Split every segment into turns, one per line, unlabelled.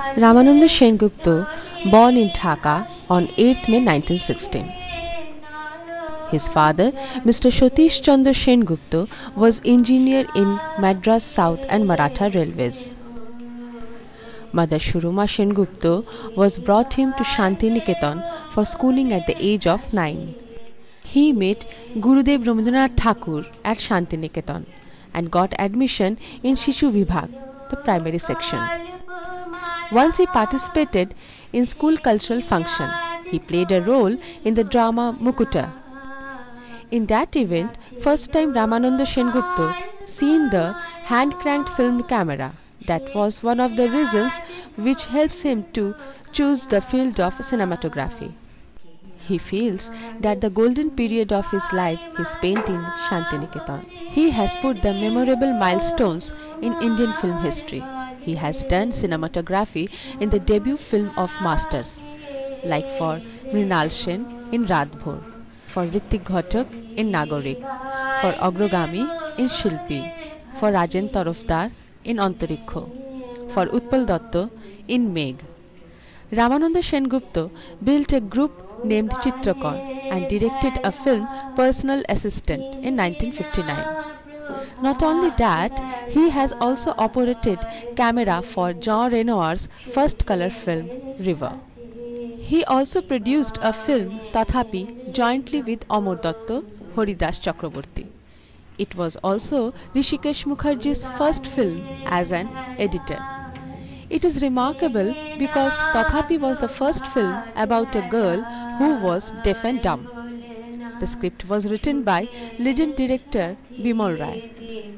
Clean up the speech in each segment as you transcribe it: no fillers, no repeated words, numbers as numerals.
Ramananda Sen Gupta, born in Dhaka on 8th May 1916. His father, Mr. Satish Chandra Sen Gupta, was engineer in Madras South and Maratha Railways. Mother Shuruma Sen Gupta was brought him to Shantiniketan for schooling at the age of 9. He met Gurudev Rabindranath Thakur at Shantiniketan and got admission in Shishu Vibhag, the primary section. Once he participated in school cultural function. He played a role in the drama Mukuta. In that event, first time Ramananda Sen Gupta seen the hand-cranked film camera. That was one of the reasons which helps him to choose the field of cinematography. He feels that the golden period of his life he spent in Shantiniketan. He has put the memorable milestones in Indian film history. He has done cinematography in the debut film of Masters, like for Mrinal Sen in Radbhor, for Ritik Ghatak in Nagorik, for Agrogami in Shilpi, for Rajen Tarafdar in Antarikho, for Utpal Datta in Megh. Ramananda Sen Gupta built a group named Chitrakar and directed a film Personal Assistant in 1959. Not only that, he has also operated camera for Jean Renoir's first color film River. He also produced a film Tathapi jointly with Amar Datta, Haridas Chakraborty. It was also Rishikesh Mukherjee's first film as an editor. It is remarkable because Tathapi was the first film about a girl who was deaf and dumb. The script was written by legend director Bimal Rai.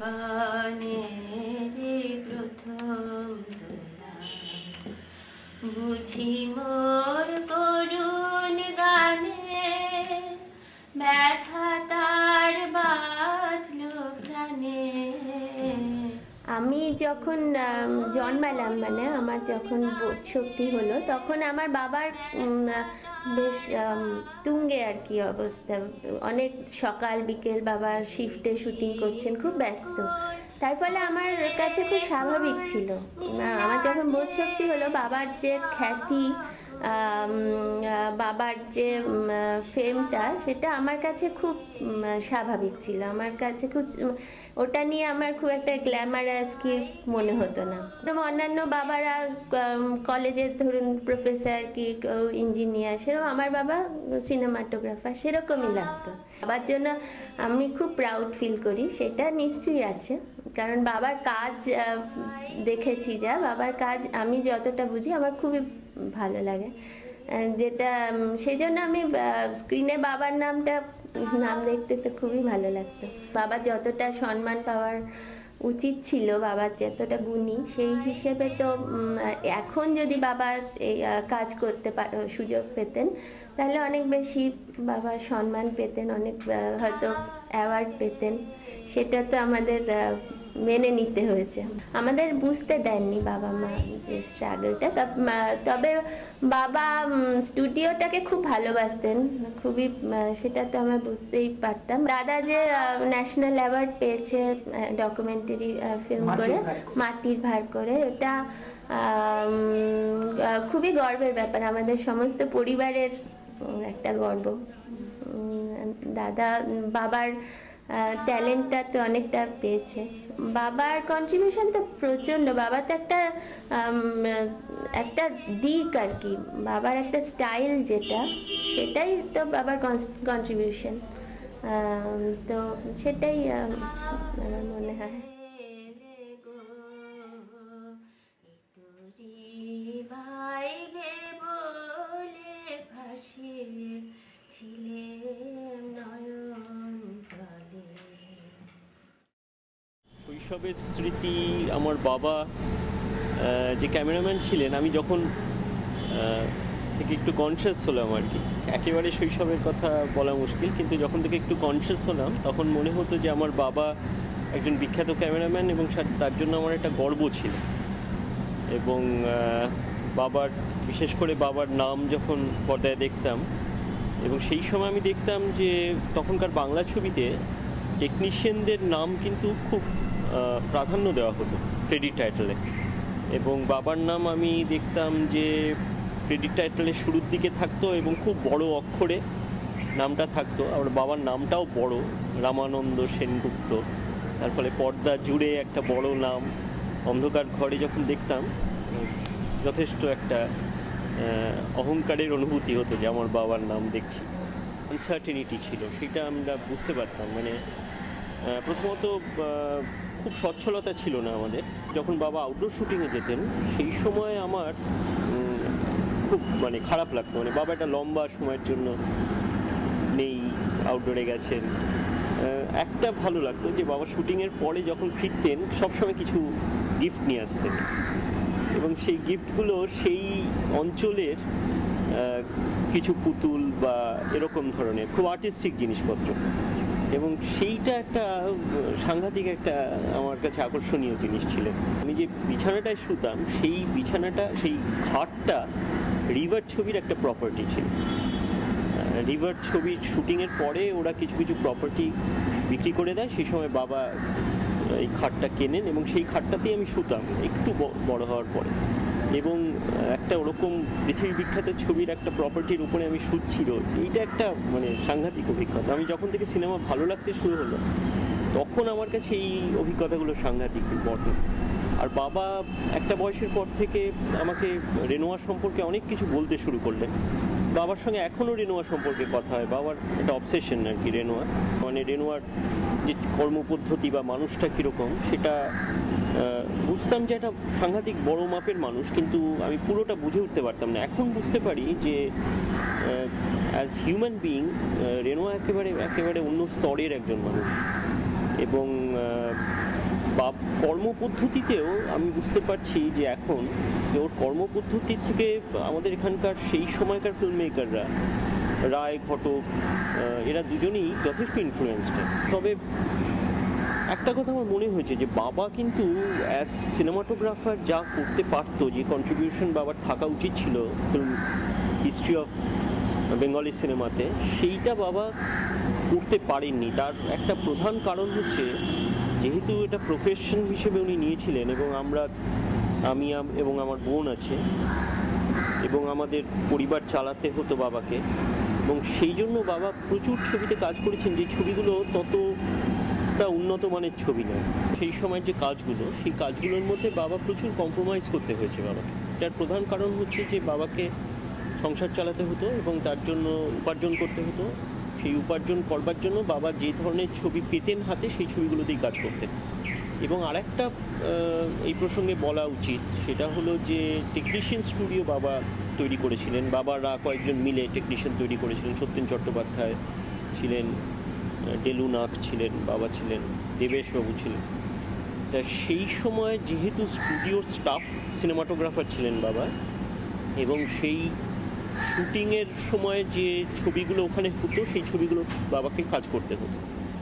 আমি যখন জন্মালাম মানে আমার যখন বোধ শক্তি হলো তখন আমার বাবার বেশ তুঙ্গে আর কি অবস্থা, অনেক সকাল বিকেল বাবা শিফটে শুটিং করছেন, খুব ব্যস্ত। তার ফলে আমার কাছে খুব স্বাভাবিক ছিল, আমার যখন বোধ শক্তি হলো বাবার যে খ্যাতি, বাবার যে ফেমটা, সেটা আমার কাছে খুব স্বাভাবিক ছিল। আমার কাছে খুব ওটা নিয়ে আমার খুব একটা গ্ল্যামারাস কি মনে হতো না। অন্যান্য বাবারা কলেজের ধরুন প্রফেসর কি ইঞ্জিনিয়ার, সেরকম আমার বাবা সিনেমাটোগ্রাফার, সেরকমই লাগতো। বাবার জন্য আমি খুব প্রাউড ফিল করি, সেটা নিশ্চয়ই আছে, কারণ বাবার কাজ দেখেছি, যা বাবার কাজ আমি যতটা বুঝি আমার খুবই ভালো লাগে, যেটা সেই জন্য আমি স্ক্রিনে বাবার নাম দেখতে তো খুবই ভালো লাগতো। বাবার যতটা সম্মান পাওয়ার উচিত ছিল, বাবার যতটা গুণী, সেই হিসেবে তো এখন যদি বাবার কাজ করতে সুযোগ পেতেন তাহলে অনেক বেশি বাবার সম্মান পেতেন, অনেক হয়তো অ্যাওয়ার্ড পেতেন। সেটা তো আমাদের মেনে নিতে হয়েছে, আমাদের বুঝতে দেননি বাবা মা যে স্ট্রাগলটা। তবে বাবা স্টুডিওটাকে খুব ভালোবাসতেন, খুবই, সেটা তো আমরা বুঝতেই পারতাম। দাদা যে ন্যাশনাল অ্যাওয়ার্ড পেয়েছে ডকুমেন্টারি ফিল্ম করে, মাটির ভার করে, এটা খুবই গর্বের ব্যাপার, আমাদের সমস্ত পরিবারের একটা গর্ব। দাদা বাবার ট্যালেন্টটা তো অনেকটা পেয়েছে, বাবার কন্ট্রিবিউশন তো প্রচণ্ড। বাবা তো একটা দিক আর কি, বাবার একটা স্টাইল যেটা, সেটাই তো বাবার কন্ট্রিবিউশন, তো সেটাই আমার মনে হয়।
শৈশবের স্মৃতি, আমার বাবা যে ক্যামেরাম্যান ছিলেন, আমি যখন থেকে একটু কনসিয়াস হলাম আর কি, একেবারে শৈশবের কথা বলা মুশকিল, কিন্তু যখন থেকে একটু কনসিয়াস হলাম তখন মনে হতো যে আমার বাবা একজন বিখ্যাত ক্যামেরাম্যান এবং তার জন্য আমার একটা গর্ব ছিল। এবং বাবার, বিশেষ করে বাবার নাম যখন পর্দায় দেখতাম, এবং সেই সময় আমি দেখতাম যে তখনকার বাংলা ছবিতে টেকনিশিয়ানদের নাম কিন্তু খুব প্রাধান্য দেওয়া হতো ক্রেডিট টাইটেলে, এবং বাবার নাম আমি দেখতাম যে ক্রেডিট টাইটেলের শুরুর দিকে থাকতো এবং খুব বড় অক্ষরে নামটা থাকতো। আর বাবার নামটাও বড়, রামানন্দ সেনগুপ্ত। তার ফলে পর্দা জুড়ে একটা বড় নাম অন্ধকার ঘরে যখন দেখতাম, যথেষ্ট একটা অহংকারের অনুভূতি হতো যে আমার বাবার নাম দেখছি। আনসার্টেনিটি ছিল, সেটা আমরা বুঝতে পারতাম। মানে প্রথমত খুব সচ্ছলতা ছিল না আমাদের। যখন বাবা আউটডোর শুটিংয়ে যেতেন সেই সময় আমার খুব মানে খারাপ লাগতো। মানে বাবা একটা লম্বা সময়ের জন্য নেই, আউটডোরে গেছেন। একটা ভালো লাগতো যে বাবা শুটিংয়ের পরে যখন ফিরতেন সবসময় কিছু গিফট নিয়ে আসতেন, এবং সেই গিফটগুলো সেই অঞ্চলের কিছু পুতুল বা এরকম ধরনের খুব আর্টিস্টিক জিনিসপত্র, এবং সেইটা একটা সাংঘাতিক একটা আমার কাছে আকর্ষণীয় জিনিস ছিল। আমি যে বিছানাটায় শুতাম সেই বিছানাটা, সেই খাটটা রিভার ছবির একটা প্রপার্টি ছিল। রিভার ছবির শুটিংয়ের পরে ওরা কিছু কিছু প্রপার্টি বিক্রি করে দেয়, সেই সময় বাবা এই খাটটা কেনেন এবং সেই খাটটাতেই আমি শুতাম একটু বড় হওয়ার পরে। এবং একটা ওরকম পৃথিবী বিখ্যাত ছবির একটা প্রপার্টির উপরে আমি শুচ্ছি রোজ, এইটা একটা মানে সাংঘাতিক অভিজ্ঞতা। আমি যখন থেকে সিনেমা ভালো লাগতে শুরু হলো তখন আমার কাছে এই অভিজ্ঞতাগুলো সাংঘাতিক ইম্পর্টেন্ট। আর বাবা একটা বয়সের পর থেকে আমাকে রেনোয়ার সম্পর্কে অনেক কিছু বলতে শুরু করলেন। বাবার সঙ্গে এখনও রেনোয়ার সম্পর্কে কথা হয়। বাবার একটা অবসেশন আর কি রেনোয়ার, মানে রেনোয়ার যে কর্মপদ্ধতি বা মানুষটা কীরকম সেটা বুঝতাম যে একটা সাংঘাতিক বড় মাপের মানুষ, কিন্তু আমি পুরোটা বুঝে উঠতে পারতাম না। এখন বুঝতে পারি যে অ্যাজ হিউম্যান বিইং রেনোয়া একেবারে অন্য স্তরের একজন মানুষ। এবং কর্মপদ্ধতিতেও আমি বুঝতে পারছি যে এখন যে ওর কর্মপদ্ধতির থেকে আমাদের এখানকার সেই সময়কার ফিল্ম মেকাররা, রায়, ঘটক, এরা দুজনেই যথেষ্ট ইনফ্লুয়েন্সড। তবে একটা কথা আমার মনে হয়েছে যে বাবা কিন্তু অ্যাজ সিনেমাটোগ্রাফার যা করতে পারতো, যে কন্ট্রিবিউশন বাবার থাকা উচিত ছিল ফিল্ম হিস্ট্রি অফ বেঙ্গলি সিনেমাতে, সেইটা বাবা করতে পারেননি। তার একটা প্রধান কারণ হচ্ছে যেহেতু এটা প্রফেশন হিসেবে উনি নিয়েছিলেন, এবং আমি এবং আমার বোন আছে, এবং আমাদের পরিবার চালাতে হতো বাবাকে, এবং সেই জন্য বাবা প্রচুর ছবিতে কাজ করেছেন যে ছবিগুলো ততটা উন্নত মানের ছবি নয়। সেই সময়ের যে কাজগুলো, সেই কাজগুলোর মধ্যে বাবা প্রচুর কম্প্রোমাইজ করতে হয়েছে বাবাকে। তার প্রধান কারণ হচ্ছে যে বাবাকে সংসার চালাতে হতো এবং তার জন্য উপার্জন করতে হতো। সেই উপার্জন করবার জন্য বাবা যে ধরনের ছবি পেতেন হাতে, সেই ছবিগুলোতেই কাজ করতেন। এবং আরেকটা এই প্রসঙ্গে বলা উচিত, সেটা হলো যে টেকনিশিয়ান স্টুডিও বাবা তৈরি করেছিলেন। বাবারা কয়েকজন মিলে টেকনিশিয়ান তৈরি করেছিলেন। সত্যেন চট্টোপাধ্যায় ছিলেন, ডেলু নাথ ছিলেন, বাবা ছিলেন, দেবেশবাবু ছিলেন। তা সেই সময় যেহেতু স্টুডিওর স্টাফ সিনেমাটোগ্রাফার ছিলেন বাবা, এবং সেই শুটিংয়ের সময় যে ছবিগুলো ওখানে হতো সেই ছবিগুলো বাবাকে কাজ করতে হতো,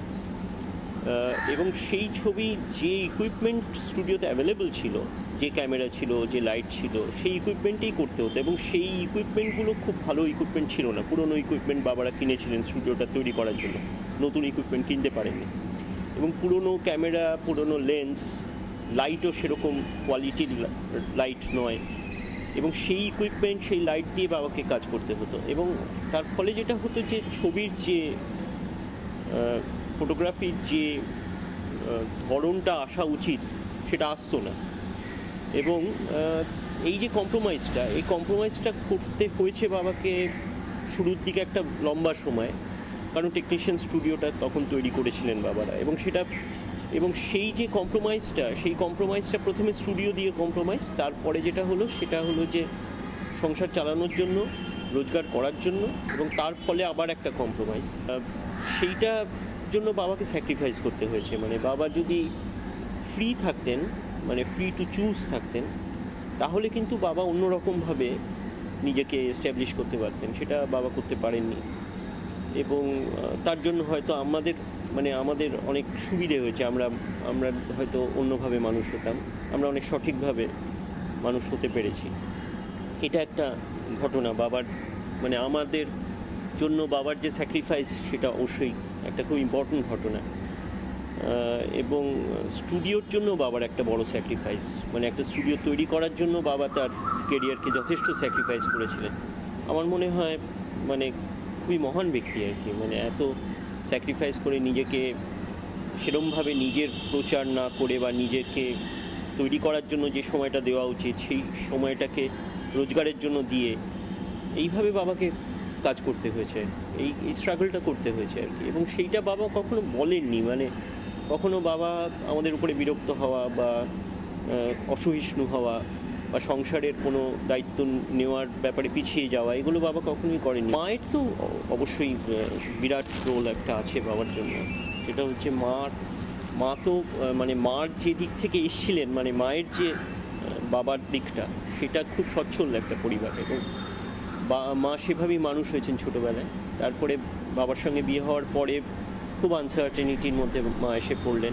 এবং সেই ছবি যে ইকুইপমেন্ট স্টুডিওতে অ্যাভেলেবল ছিল, যে ক্যামেরা ছিল, যে লাইট ছিল, সেই ইকুইপমেন্টেই করতে হতো। এবং সেই ইকুইপমেন্টগুলো খুব ভালো ইকুইপমেন্ট ছিল না, পুরনো ইকুইপমেন্ট বাবারা কিনেছিলেন স্টুডিওটা তৈরি করার জন্য, নতুন ইকুইপমেন্ট কিনতে পারেননি। এবং পুরনো ক্যামেরা, পুরনো লেন্স, লাইটও সেরকম কোয়ালিটির লাইট নয়, এবং সেই ইকুইপমেন্ট, সেই লাইট দিয়ে বাবাকে কাজ করতে হতো। এবং তার ফলে যেটা হতো যে ছবির যে ফটোগ্রাফির যে ধরনটা আসা উচিত সেটা আসতো না। এবং এই যে কম্প্রোমাইজটা, এই কম্প্রোমাইজটা করতে হয়েছে বাবাকে শুরুর দিকে একটা লম্বা সময়, কারণ টেকনিশিয়ান স্টুডিওটা তখন তৈরি করেছিলেন বাবারা। এবং সেই যে কম্প্রোমাইজটা প্রথমে স্টুডিও দিয়ে কম্প্রোমাইজ, তারপরে যেটা হলো সেটা হলো যে সংসার চালানোর জন্য, রোজগার করার জন্য, এবং তার ফলে আবার একটা কম্প্রোমাইজ। সেইটার জন্য বাবাকে স্যাক্রিফাইস করতে হয়েছে। মানে বাবা যদি ফ্রি থাকতেন, মানে ফ্রি টু চুজ থাকতেন, তাহলে কিন্তু বাবা অন্যরকমভাবে নিজেকে এস্টাবলিশ করতে পারতেন। সেটা বাবা করতে পারেননি, এবং তার জন্য হয়তো আমাদের অনেক সুবিধে হয়েছে। আমরা হয়তো অন্যভাবে মানুষ হতাম, আমরা অনেক সঠিকভাবে মানুষ হতে পেরেছি। এটা একটা ঘটনা বাবার, মানে আমাদের জন্য বাবার যে স্যাক্রিফাইস, সেটা অবশ্যই একটা খুব ইম্পর্টেন্ট ঘটনা। এবং স্টুডিওর জন্য বাবার একটা বড় স্যাক্রিফাইস, মানে একটা স্টুডিও তৈরি করার জন্য বাবা তার কেরিয়ারকে যথেষ্ট স্যাক্রিফাইস করেছিলেন। আমার মনে হয় মানে খুবই মহান ব্যক্তি আর কি, মানে এত স্যাক্রিফাইস করে নিজেকে সেরকমভাবে নিজের প্রচার না করে বা নিজেকে তৈরি করার জন্য যে সময়টা দেওয়া উচিত সেই সময়টাকে রোজগারের জন্য দিয়ে এইভাবে বাবাকে কাজ করতে হয়েছে, এই স্ট্রাগলটা করতে হয়েছে আর কি। এবং সেইটা বাবা কখনো বলেননি, মানে কখনো বাবা আমাদের উপরে বিরক্ত হওয়া বা অসহিষ্ণু হওয়া বা সংসারের কোনো দায়িত্ব নেওয়ার ব্যাপারে পিছিয়ে যাওয়া, এগুলো বাবা কখনোই করেনি। মায়ের তো অবশ্যই বিরাট রোল একটা আছে বাবার জন্য, সেটা হচ্ছে মা তো মানে মার যে দিক থেকে এসেছিলেন, মানে মায়ের যে বাবার দিকটা সেটা খুব সচ্ছল একটা পরিবার, এবং মা সেভাবেই মানুষ হয়েছেন ছোটোবেলায়। তারপরে বাবার সঙ্গে বিয়ে হওয়ার পরে খুব আনসার্টেনিটির মধ্যে মা এসে পড়লেন,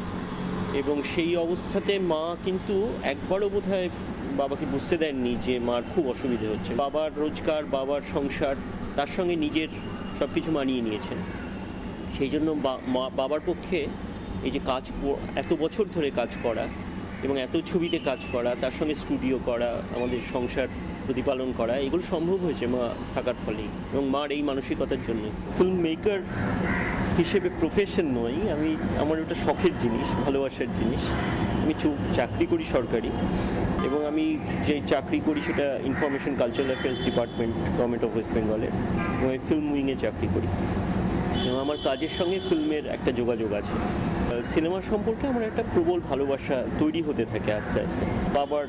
এবং সেই অবস্থাতে মা কিন্তু একবারও বোধহয় বাবাকে বুঝতে দেননি যে মার খুব অসুবিধে হচ্ছে। বাবার রোজগার, বাবার সংসার, তার সঙ্গে নিজের সব কিছু মানিয়ে নিয়েছেন। সেই জন্য বাবার পক্ষে এই যে এত বছর ধরে কাজ করা এবং এত ছবিতে কাজ করা, তার সঙ্গে স্টুডিও করা, আমাদের সংসার প্রতিপালন করা, এগুলো সম্ভব হয়েছে মা থাকার ফলেই এবং মার এই মানসিকতার জন্য। ফিল্ম মেকার হিসেবে প্রফেশন নয়, আমার ওটা শখের জিনিস, ভালোবাসার জিনিস। আমি চাকরি করি সরকারি, এবং আমি যে চাকরি করি সেটা information cultural affairs department, government of west বেঙ্গলের, এবং আমি ফিল্ম উইংয়ে চাকরি করি, এবং আমার কাজের সঙ্গে ফিল্মের একটা যোগাযোগ আছে। সিনেমা সম্পর্কে আমার একটা প্রবল ভালোবাসা তৈরি হতে থাকে আস্তে আস্তে। বাবার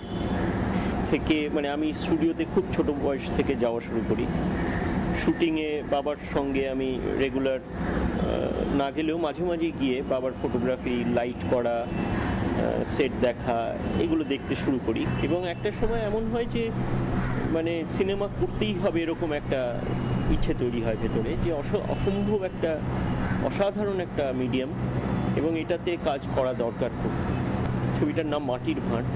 থেকে মানে আমি স্টুডিওতে খুব ছোট বয়স থেকে যাওয়া শুরু করি। শুটিংয়ে বাবার সঙ্গে আমি রেগুলার না গেলেও মাঝে মাঝে গিয়ে বাবার ফটোগ্রাফি, লাইট করা, সেট দেখা, এগুলো দেখতে শুরু করি। এবং একটা সময় এমন হয় যে মানে সিনেমা করতেই হবে এরকম একটা ইচ্ছে তৈরি হয় ভেতরে, যে অসম্ভব একটা অসাধারণ একটা মিডিয়াম এবং এটাতে কাজ করা দরকার খুব। ছবিটার নাম মাটির ভাঁড়,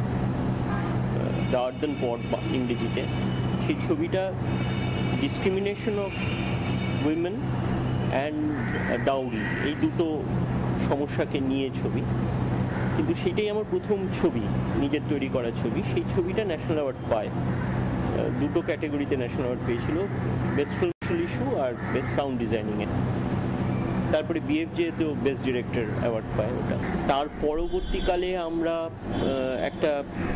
দ্য আর্থেন পট বা ইংরেজিতে। সেই ছবিটা discrimination of women and dowry, এই দুটো সমস্যাকে নিয়ে ছবি, কিন্তু সেটাই আমার প্রথম ছবি, নিজের তৈরি করা ছবি। সেই ছবিটা ন্যাশনাল অ্যাওয়ার্ড পায়, দুটো ক্যাটাগরিতে ন্যাশনাল অ্যাওয়ার্ড পেয়েছিল, বেস্ট ফিল্ম ইস্যু আর বেস্ট সাউন্ড ডিজাইনিংয়ে। তারপরে বিএফজেতেও বেস্ট ডিরেক্টর অ্যাওয়ার্ড পায় ওটা। তার পরবর্তীকালে আমরা একটা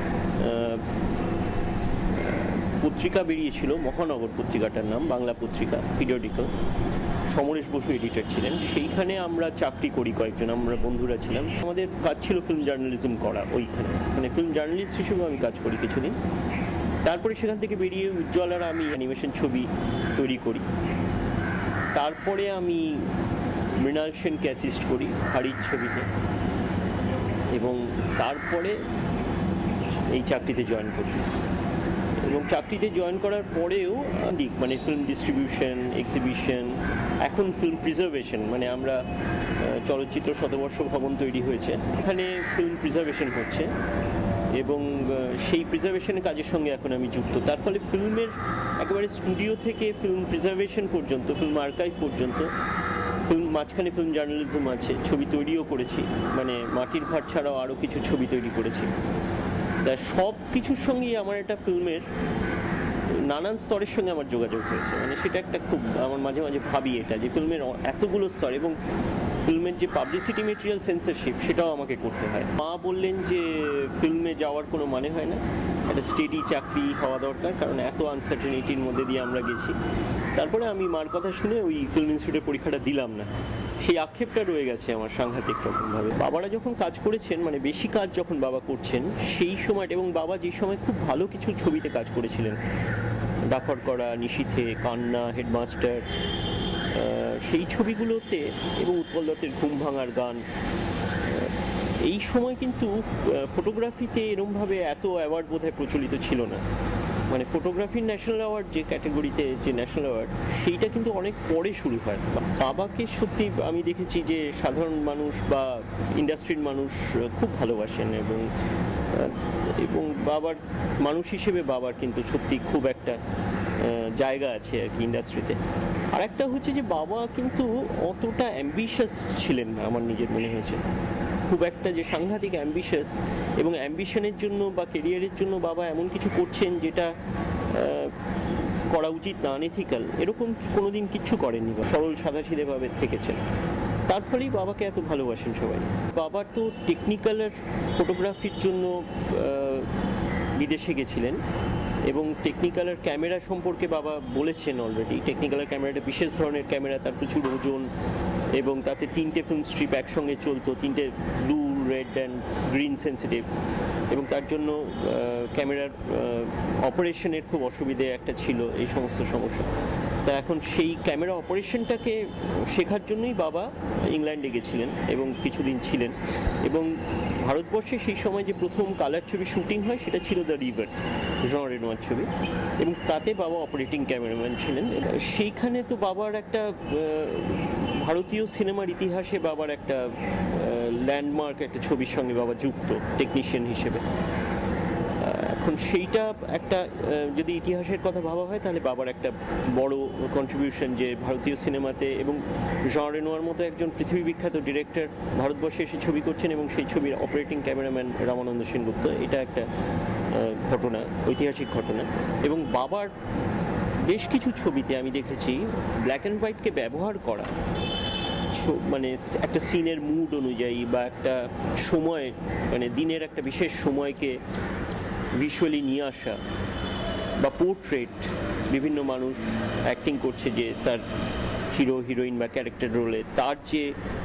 পত্রিকা বেরিয়েছিল, মহানগর পত্রিকাটার নাম, বাংলা পত্রিকা, পিরিয়ডিক্যাল। সমরেশ বসু এডিটর ছিলেন। সেইখানে আমরা চাকরি করি কয়েকজন, আমরা বন্ধুরা ছিলাম। আমাদের কাজ ছিল ফিল্ম জার্নালিজম করা ওইখানে, মানে ফিল্ম জার্নালিস্ট হিসেবে আমি কাজ করি কিছুদিন। তারপরে সেখান থেকে বেরিয়ে উজ্জ্বলার আমি অ্যানিমেশন ছবি তৈরি করি। তারপরে আমি মৃণাল সেনকে অ্যাসিস্ট করি হাড়ির ছবিতে, এবং তারপরে এই চাকরিতে জয়েন করি। এবং চাকরিতে জয়েন করার পরেও দিক মানে ফিল্ম ডিস্ট্রিবিউশন, এক্সিবিশন, এখন ফিল্ম প্রিজার্ভেশন, মানে আমরা চলচ্চিত্র শতবর্ষ ভবন তৈরি হয়েছে, এখানে ফিল্ম প্রিজার্ভেশন হচ্ছে, এবং সেই প্রিজার্ভেশনের কাজের সঙ্গে এখন আমি যুক্ত। তার ফলে ফিল্মের একেবারে স্টুডিও থেকে ফিল্ম প্রিজার্ভেশন পর্যন্ত, ফিল্ম আর্কাইভ পর্যন্ত, মাঝখানে ফিল্ম জার্নালিজম আছে, ছবি তৈরিও করেছি, মানে মাটির ভাঁড় ছাড়াও আরও কিছু ছবি তৈরি করেছি। তা সব কিছুর সঙ্গেই আমার একটা ফিল্মের নানান স্তরের সঙ্গে আমার যোগাযোগ হয়েছে, মানে সেটা একটা খুব আমার মাঝে মাঝে ভাবি এটা, যে ফিল্মের এতগুলো স্তর, এবং ফিল্মের যে পাবলিসিটি মেটেরিয়াল সেন্সরশিপ সেটাও আমাকে করতে হয়। মা বললেন যে ফিল্মে যাওয়ার কোনো মানে হয় না, একটা স্টেডি চাকরি হওয়া দরকার, কারণ এত আনসার্টেনিটির মধ্যে দিয়ে আমরা গেছি। তারপরে আমি মার কথা শুনে ওই ফিল্ম ইনস্টিটিউটের পরীক্ষাটা দিলাম না, সেই আক্ষেপটা রয়ে গেছে আমার সাংঘাতিক রকমভাবে। বাবারা যখন কাজ করেছেন, মানে বেশি কাজ যখন বাবা করছেন সেই সময়টা, এবং বাবা যে সময় খুব ভালো কিছু ছবিতে কাজ করেছিলেন, ডাকর করা, নিশীথে, কান্না, হেডমাস্টার, সেই ছবিগুলোতে, এবং উৎপল দত্তের ঘুম ভাঙার গান, এই সময় কিন্তু ফটোগ্রাফিতে এরমভাবে এত অ্যাওয়ার্ড বোধহয় প্রচলিত ছিল না। মানে ফটোগ্রাফির ন্যাশনাল অ্যাওয়ার্ড যে ক্যাটাগরিতে, যে ন্যাশনাল অ্যাওয়ার্ড, সেইটা কিন্তু অনেক পরে শুরু হয়। বাবাকে সত্যি আমি দেখেছি যে সাধারণ মানুষ বা ইন্ডাস্ট্রির মানুষ খুব ভালোবাসেন, এবং বাবার মানুষ হিসেবে বাবার কিন্তু সত্যি খুব একটা জায়গা আছে আর কি ইন্ডাস্ট্রিতে। আর একটা হচ্ছে যে বাবা কিন্তু অতটা অ্যাম্বিশাস ছিলেন না আমার নিজের মনে হয়েছে, খুব একটা যে সাংঘাতিক অ্যাম্বিশাস এবং অ্যাম্বিশনের জন্য বা কেরিয়ারের জন্য বাবা এমন কিছু করছেন যেটা করা উচিত না, আনএথিক্যাল, এরকম কোনোদিন কিচ্ছু করেননি, সরল সাদাসিধেভাবে থেকেছেন। তার ফলেই বাবাকে এত ভালোবাসেন সবাই। বাবা তো টেকনিক্যাল ফটোগ্রাফির জন্য বিদেশে গেছিলেন এবং টেকনিক্যালের ক্যামেরা সম্পর্কে বাবা বলেছেন অলরেডি। টেকনিক্যালের ক্যামেরাটা বিশেষ ধরনের ক্যামেরা, তার প্রচুর ওজন এবং তাতে 3টে ফিল্ম স্ট্রিপ একসঙ্গে চলতো, 3টে blue, red and green sensitive, এবং তার জন্য ক্যামেরার অপারেশনের খুব অসুবিধে একটা ছিল, এই সমস্ত সমস্যা। তা এখন সেই ক্যামেরা অপারেশনটাকে শেখার জন্যই বাবা ইংল্যান্ডে গেছিলেন এবং কিছুদিন ছিলেন। এবং ভারতবর্ষে সেই সময় যে প্রথম কালার ছবি শুটিং হয় সেটা ছিল দ্য রিভার, জন রেনোয়ার ছবি, এবং তাতে বাবা অপারেটিং ক্যামেরাম্যান ছিলেন। সেইখানে তো বাবার একটা ভারতীয় সিনেমার ইতিহাসে বাবার একটা ল্যান্ডমার্ক একটা ছবির সঙ্গে বাবা যুক্ত টেকনিশিয়ান হিসেবে। এখন সেইটা একটা যদি ইতিহাসের কথা ভাবা হয় তাহলে বাবার একটা বড় কন্ট্রিবিউশন যে ভারতীয় সিনেমাতে, এবং জন রেনোয়ার মতো একজন পৃথিবী বিখ্যাত ডিরেক্টর ভারতবর্ষে এসে ছবি করছেন এবং সেই ছবির অপারেটিং ক্যামেরাম্যান রামানন্দ সেনগুপ্ত, এটা একটা ঘটনা, ঐতিহাসিক ঘটনা। এবং বাবার বেশ কিছু ছবিতে আমি দেখেছি ব্ল্যাক অ্যান্ড হোয়াইটকে ব্যবহার করা, মানে একটা সিনের মুড অনুযায়ী বা একটা সময়, মানে দিনের একটা বিশেষ সময়কে ভিজুয়ালি নিয়ে আসা, বা পোর্ট্রেট, বিভিন্ন মানুষ অ্যাক্টিং করছে যে তার হিরো হিরোইন বা ক্যারেক্টার রোলে, তার যে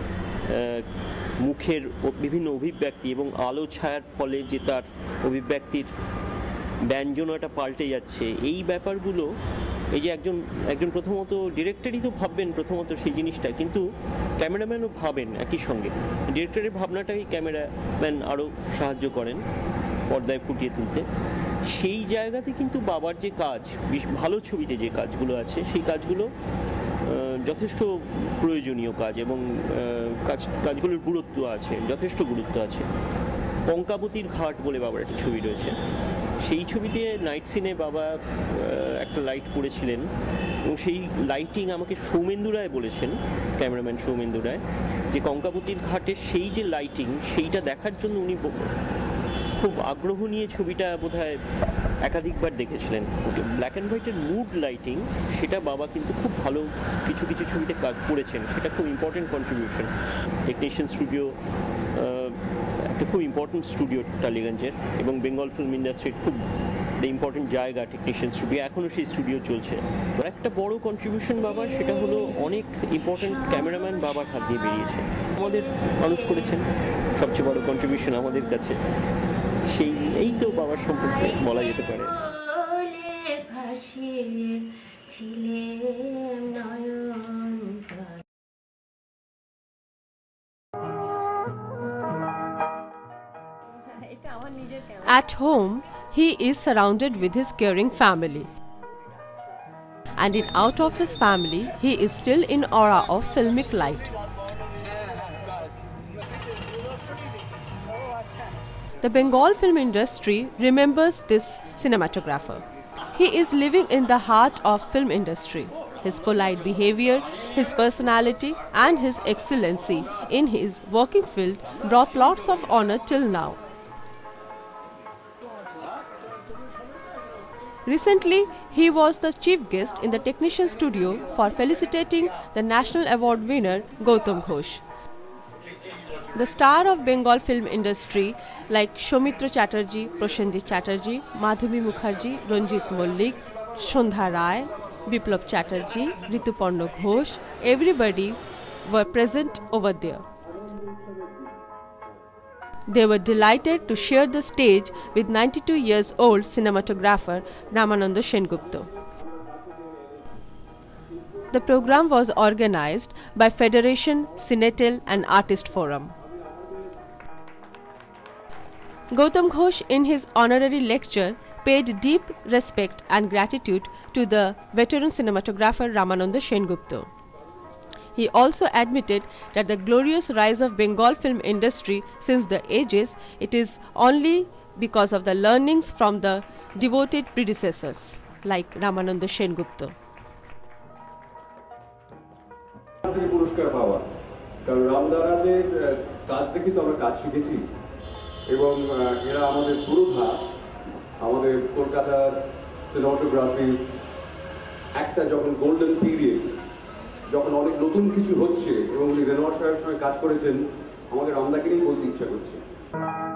মুখের বিভিন্ন অভিব্যক্তি এবং আলো ছায়ার ফলে যে তার অভিব্যক্তির ব্যঞ্জনাটা পাল্টে যাচ্ছে, এই ব্যাপারগুলো, এই যে একজন প্রথমত ডিরেক্টরই তো ভাববেন প্রথমত সেই জিনিসটা, কিন্তু ক্যামেরাম্যানও ভাবেন একই সঙ্গে। ডিরেক্টরের ভাবনাটাই ক্যামেরাম্যান আরও সাহায্য করেন পর্দায় ফুটিয়ে তুলতে। সেই জায়গাতে কিন্তু বাবার যে কাজ, ভালো ছবিতে যে কাজগুলো আছে, সেই কাজগুলো যথেষ্ট প্রয়োজনীয় কাজ, এবং কাজগুলোর গুরুত্ব আছে, যথেষ্ট গুরুত্ব আছে। কঙ্কাবতীর ঘাট বলে বাবার একটা ছবি রয়েছে, সেই ছবিতে নাইট সিনে বাবা একটা লাইট করেছিলেন, এবং সেই লাইটিং আমাকে সৌমেন্দু রায় বলেছেন, ক্যামেরাম্যান সৌমেন্দু রায়, যে কঙ্কাবতীর ঘাটের সেই যে লাইটিং, সেইটা দেখার জন্য উনি খুব আগ্রহ নিয়ে ছবিটা বোধহয় একাধিকবার দেখেছিলেন। ব্ল্যাক অ্যান্ড হোয়াইটের মুড লাইটিং, সেটা বাবা কিন্তু খুব ভালো কিছু কিছু ছবিতে কাজ করেছেন, সেটা খুব ইম্পর্টেন্ট কন্ট্রিবিউশন। টেকনিশিয়ান স্টুডিও একটা খুব ইম্পর্টেন্ট স্টুডিও টালিগঞ্জের, এবং বেঙ্গল ফিল্ম ইন্ডাস্ট্রির খুব ইম্পর্টেন্ট জায়গা টেকনিশিয়ান স্টুডিও, এখনও সেই স্টুডিও চলছে। আর একটা বড় কন্ট্রিবিউশন বাবার, সেটা হলো অনেক ইম্পর্টেন্ট ক্যামেরাম্যান বাবার হাত দিয়ে বেরিয়েছে, আমাদের মানুষ করেছেন, সবচেয়ে বড় কন্ট্রিবিউশন আমাদের কাছে সেই, এই তো বাবার সম্পর্কে বলা যেতে পারে।
At home, he is surrounded with his caring family. And in out of his family, he is still in aura of filmic light. The Bengal film industry remembers this cinematographer. He is living in the heart of film industry. His polite behavior, his personality and his excellency in his working field brought lots of honor till now. Recently, he was the chief guest in the technician studio for felicitating the national award winner Gautam Ghosh. The star of Bengal film industry like Soumitra Chatterjee, Prosenjit Chatterjee, Madhumi Mukherjee, Ranjit Mollik, Sondha Ray, Biplab Chatterjee, Rituparna Ghosh, everybody were present over there. They were delighted to share the stage with 92 years old cinematographer Ramananda Sen Gupta. The program was organized by Federation, Cinetel and Artist Forum. Gautam Ghosh in his honorary lecture paid deep respect and gratitude to the veteran cinematographer Ramananda Sen Gupta. He also admitted that the glorious rise of Bengal film industry since the ages, it is only because of the learnings from the devoted predecessors. like Ramananda Sen Gupta.
পুরস্কার পাওয়া, কারণ রামদারাদের কাজ দেখি তো আমরা কাজ শিখেছি এবং এরা আমাদের পুরোধা, আমাদের কলকাতার সিনেমাটোগ্রাফি একটা যখন গোল্ডেন পিরিয়ড, যখন অনেক নতুন কিছু হচ্ছে এবং উনি রেনোয়ার সাহেবের সঙ্গে কাজ করেছেন, আমাদের রামদাকে নিয়েই বলতে ইচ্ছা করছে।